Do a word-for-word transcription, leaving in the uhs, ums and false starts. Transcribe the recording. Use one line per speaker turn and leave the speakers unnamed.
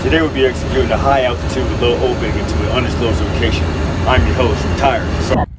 Today we'll be executing a high altitude low opening into an undisclosed location. I'm your host, Retired. So